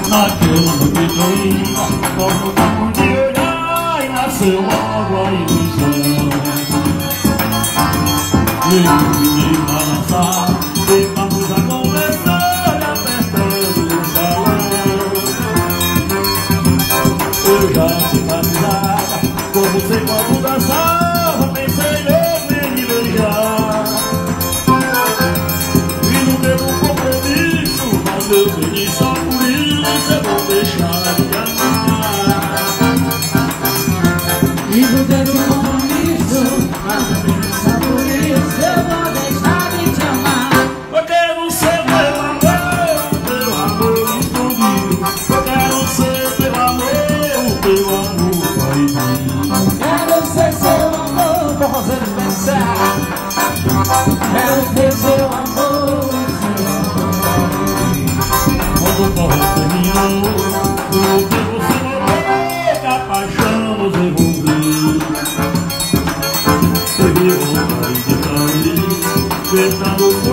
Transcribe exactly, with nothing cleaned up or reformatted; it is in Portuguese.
Naquela noite linda, como acabo de olhar, e nasceu logo a ilusão. Veio menino balançar, ficamos a conversar, apertando o salão. Eu já simpatizava, com você quando dançava, pensei logo em me beijar. E não deu um compromisso, mas eu pedi só por isso, eu vou deixar de amar. E não teve um compromisso, mas eu pedi só por isso, eu vou deixar de te amar. Eu quero ser teu amor, teu amor escondido. Eu quero ser teu amor, teu amor proibido. Quero ser seu amor, com você pensar. Quero ser seu amor, seu amor. Quando o forró terminou, o que você morreu, que a paixão nos envolveu. Teve vontade de sair, pensando